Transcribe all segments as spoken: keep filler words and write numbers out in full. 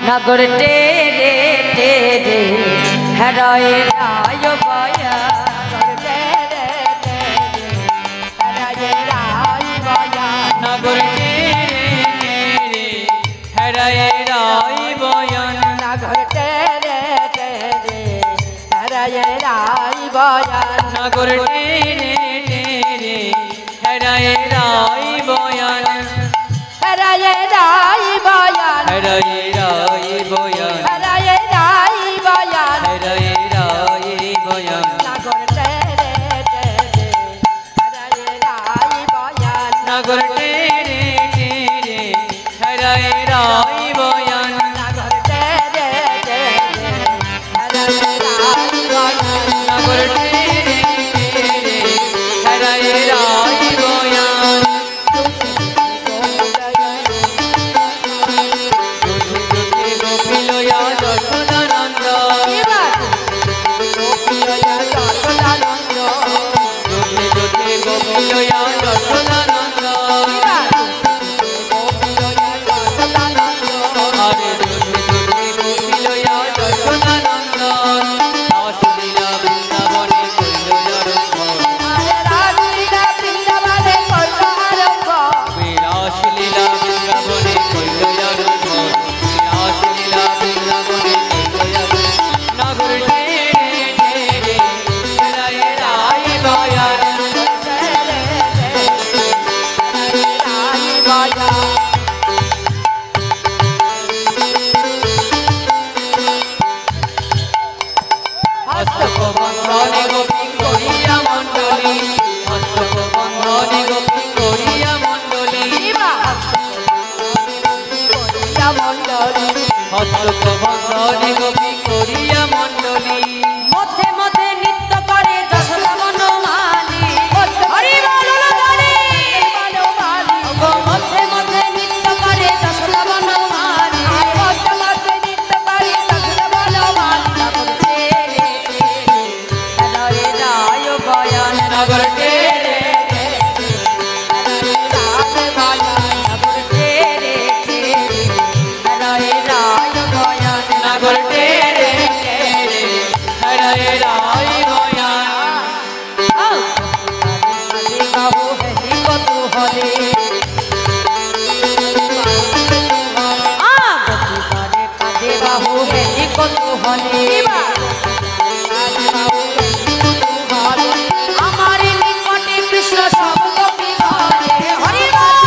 नगर टेरे टेरे हराए राय बया नगर टेरे टेरे हराए राय बयान नगर टेरे टेरे हराए राय बयान नगर टेरे टेरे हराए राय बयान हराए राय बयान हराए राय बयान हराए राय बयान हराए राय बयान नगर टेरे टेरे हराए राय बयान नगर टेरे टेरे हराए राय बयान नगर टेरे टेरे हराए राय बयान नगर टेरे टेरे हराए राय बयान गोपिलोया जशोदानंद जोते जोते गोपिलोया जशोदानंद अरे जोते जोते गोपिलोया जशोदानंद रासलीला बृंदावने कइलो आरम्भ रासलीला बृंदावने कइलो आरम्भ रासलीला बृंदावने कइलो आरम्भ रासलीला बृंदावने कइलो आरम्भ नगर टेरे टेरे हराए राय बयान हस्तक बंधने गोपी करिया मंडली हस्तक बंधने गोपी करिया मंडली हस्तक बंधने गोपी करिया मंडली मध्य मध्य नृत्य करे যশোদা বনমালী হরি বল বলে মধ্য মধ্য নৃত্য করে যশোদা বনমালী মধ্য মধ্য নৃত্য করে যশোদা বনমালী নগর টেরে টেরে হরায় রায় বয়ান नगर टेरे टेरे हराए राय बयान बाबू है कतूहले बाबू है कतूहले আমার নিকটে কৃষ্ণ সব গোপী বলে হরি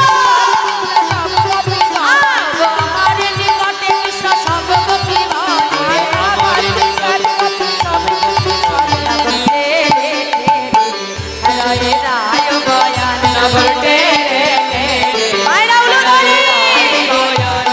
আমার নিকটে কৃষ্ণ সব গোপী বলে আমার নিকটে কৃষ্ণ সব গোপী বলে হরায় রায় বয়ান नगर टेरे टेरे মায়রা উলো ধরে बयान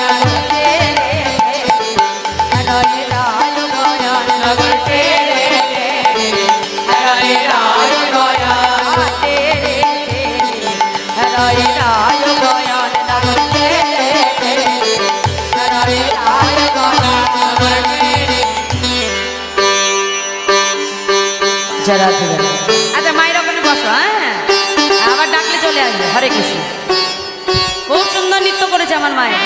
হরায় রায় বয়ান नगर टेरे टेरे हराए राय बयान तेरे हराय राय बयान नगर तेरे हराय राय बयान नगर टेरे जरा जरा अच्छा माয়ের ওখানে বসো হ্যাঁ আবার ডাকলে চলে আসবে হরে কৃষ্ণ খুব সুন্দর নৃত্য করেছে আমার মায়ের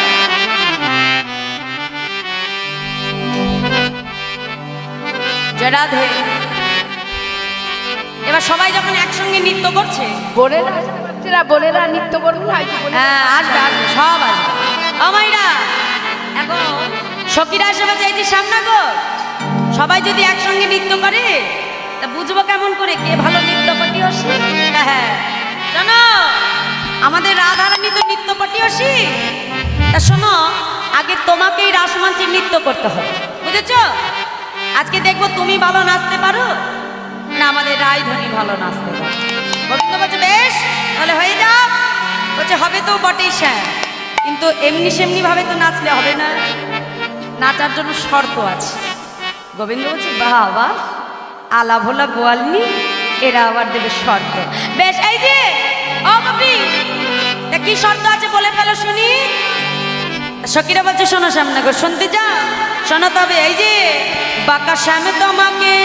জয় রাধে এবার সবাই যখন একসঙ্গে নৃত্য করছে বোনেরা বাচ্চারা বোনেরা নৃত্য করবে না হ্যাঁ আসবে আসবে সব আসবে আমাইরা এখন সখীরা সবাই চাইছি সামনা গো সবাই যদি একসঙ্গে নৃত্য করে তা বুঝবো কেমন করে কে ভালো নৃত্যপটি অসি হ্যাঁ শোনো আমাদের রাধারানী তো নৃত্যপটি অসি তা শোনো আগে তোমাকেই রাসমঞ্চে নৃত্য করতে হবে বুঝেছো আজকে দেখবো তুমি ভালো নাচতে পারো না আমাদের রায়ধনী ভালো নাচতে পারে গোবিন্দ বলছে বেশ তাহলে হয়ে যাও বলছে হবে তো বটেই স্যার কিন্তু এমনি সেমনি ভাবে তো নাচলে হবে না নাচার জন্য শর্ত আছে গোবিন্দ বলছে বাবা আলা ভোলা গোয়ালনি এরা আবার দেবে শর্ত বেশ এই যে ও বাপি তা কি শর্ত আছে বলে ফেলো শুনি সখীরা বলছে শোনো সামনে গো শুনতে যা শোনো তবে এই যে বাঁকা শ্যামে তোমাকে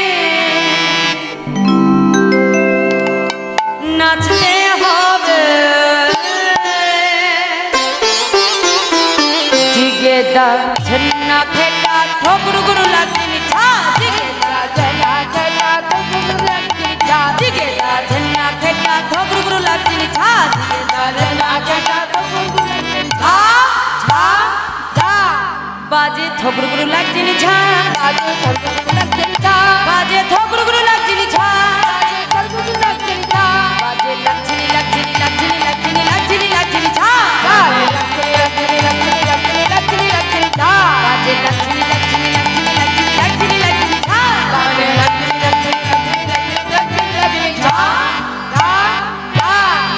নাচতে হবে জিগে জিগেদা ঝন্না খেটা ঠোকরু গুরু লাগনি ছা জিগেদা ঝনা ঝনা ঠোকরু লাগনি ছা জিগেদা ঝন্না খেটা ঠোকরু গুরু লাগনি ছা জিগেদা ঝনা ঝনা ঠোকরু লাগনি ছা ছা ছা বাজে ঠোকরু গুরু লাগনি ছা বাজে ঠোকরু লাগনি ছা বাজে ঠোকরু গুরু লাগনি ছা ঠোকরু লাগনি ছা বাজে লাগনি লাগনি লাগনি লাগনি লাগনি লাগনি ছা বাজে লাগনি লাগনি লাগনি লাগনি লাগনি লাগনি ছা বাজে লাগনি লাগনি লাগনি লাগনি লাগনি লাগনি ছা বাজে লাগনি লাগনি লাগনি লাগনি লাগনি ছা ছা ছা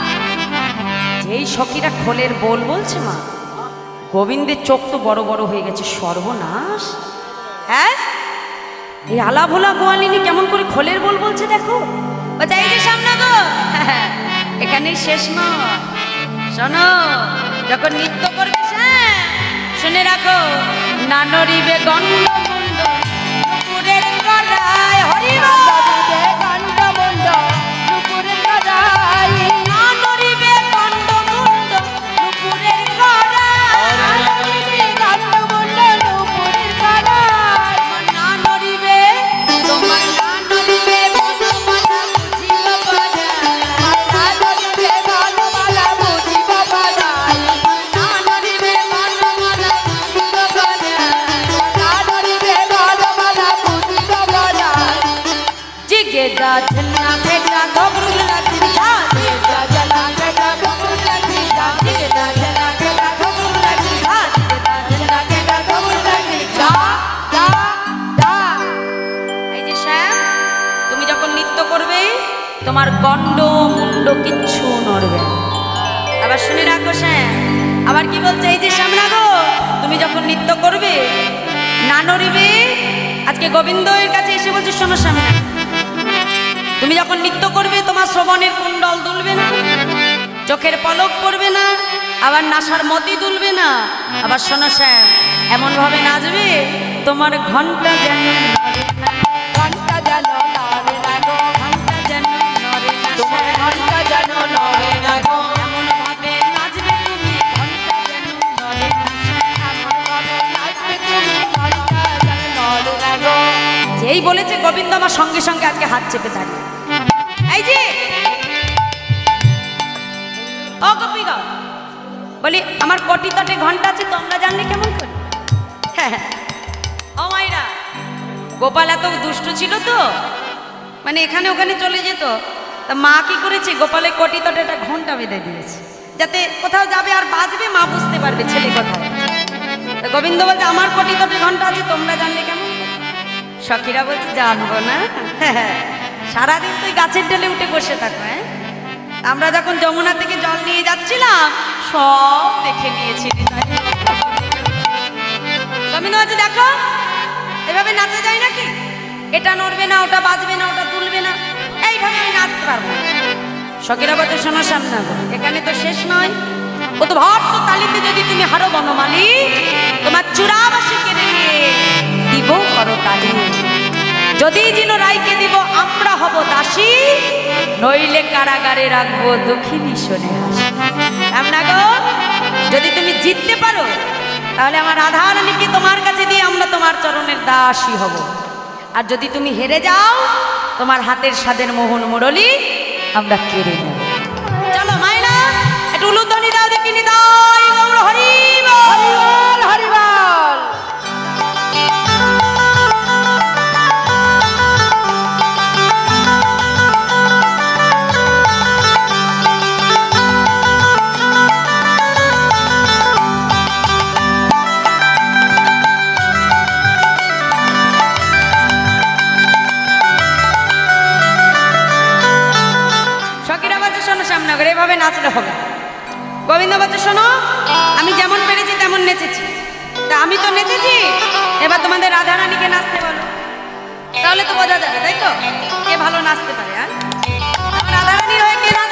যেই সখীরা খোলের বোল বলছে মা, গোবিন্দের চোখ তো বড় বড় হয়ে গেছে, সর্বনাশ। হ্যাঁ, এই আলা ভোলা গোয়ালিনী কেমন করে খোলের বোল বলছে দেখো। বলছে এই যে সামনে গো, এখানেই শেষ নয়, শোনো যখন নৃত্য করবে হ্যাঁ শুনে রাখো, না নড়িবে গন্ড মুন্ড নুপুরের গড়ায়, হরি বল। নদীতে কাণ্ড মন্ড নুপুরের গড়াই না নড়িবে গন্ড মুন্ড নুপুরের গড়ায়, নদীতে কাণ্ড মন্ড নুপুরের গড়াই না নড়িবে তোমার না নড়িবে বনমালা বুঝিব পারা, নদীতে ভালোবালা বুঝিব পারাই না নড়িবে বনমালা বুঝিব পারা, নদীতে ভালোবালা বুঝিব পারাই জিগেদা ঝন্না ফেটা ধবরু লাগনি ছা, জিগেদা জলা জলা ঠোকরু লাগনি ছা জিগেদা ঝন্না ফেটা ধবরু লাগনি ছা, জিগেদা ঝন্না ফেটা ধবরু লাগনি ছা। ছা ছা এই যে শ্যাম, তুমি যখন নৃত্য করবে তোমার গন্ড মুন্ড কিচ্ছু নড়বে না। আবার শুনে রাখো শ্যাম, আবার কি বলছে এই যে শ্যাম রাখো, তুমি যখন নৃত্য করবে না নড়িবে, আজকে গোবিন্দের কাছে এসে বলছে শোনো শ্যাম, তুমি যখন নৃত্য করবে তোমার শ্রবণের কুণ্ডল দুলবে না, চোখের পলক পড়বে না, আবার নাসার মতি দুলবে না। আবার শোনো শ্যাম, এমন ভাবে নাচবে তোমার ঘন্টা যেন নড়ে না, ঘন্টা যেন নড়ে না গো ঘন্টা যেন নড়ে না তোমার শ্যাম। ঘন্টা যেন নড়ে না গো এমন ভাবে নাচবে তুমি ঘন্টা যেন নড়ে না শ্যাম। এমন ভাবে নাচবে তুমি ঘন্টা যেন নড়ে না গো যেই বলেছে গোবিন্দ আমার সঙ্গে সঙ্গে আজকে হাত চেপে দাঁড়িয়ে, এই যে ও গোপীগা বলি আমার কোটি তটে ঘন্টা আছে তোমরা জানলে কেমন করে? হ্যাঁ ও মাইরা, গোপাল এত দুষ্টু ছিল তো, মানে এখানে ওখানে চলে যেত, তা মা কি করেছে গোপালের কোটি তটে একটা ঘন্টা বেঁধে দিয়েছে, যাতে কোথাও যাবে আর বাজবে মা বুঝতে পারবে ছেলে কোথায়। তা গোবিন্দ বলছে আমার কোটি তটে ঘন্টা আছে তোমরা জানলে কেমন? সখীরা বলছে জানবো না, সারাদিন তুই গাছের ডালে উঠে বসে থাকো। হ্যাঁ, আমরা যখন যমুনা থেকে জল নিয়ে যাচ্ছিলাম সব দেখে নিয়েছি। গোবিন্দ বলছে দেখো এভাবে নাচা যায় নাকি, এটা নড়বে না, ওটা বাজবে না, ওটা তুলবে না, এইভাবে আমি নাচতে পারবো। সখীরা বলছে শোনো সামনে এখানে তো শেষ নয়, ও তো ভট্ট তালিতে যদি তুমি হারো বনমালী, তোমার চূড়াবাসী কেড়ে নিয়ে দিব করো তালি, যদি যিনি রাইকে দিব আমরা হব দাসী, নইলে কারাগারে রাখবো দুঃখিনী শোনে হাসি। আমরা গো যদি তুমি জিততে পারো তাহলে আমার রাধা রানীকে তোমার কাছে দিয়ে আমরা তোমার চরণের দাসী হব, আর যদি তুমি হেরে যাও তোমার হাতের স্বাদের মোহন মুরলী আমরা কেড়ে নেব। চলো মাইনা একটু উলুধ্বনি দাও দেখিনি, দাই গৌর হরি বল। হরিবল হরিবল সখীরা বলছে শোনো শ্যামনগর এভাবে নাচলে হবে। গোবিন্দ বলছে শোনো আমি যেমন পেরেছি তেমন নেচেছি, তা আমি তো নেচেছি, এবার তোমাদের রাধা রানীকে নাচতে বলো, তাহলে তো বোঝা যাবে তাই তো কে ভালো নাচতে পারে। আর রাধা রানীর হয়ে কে নাচবে?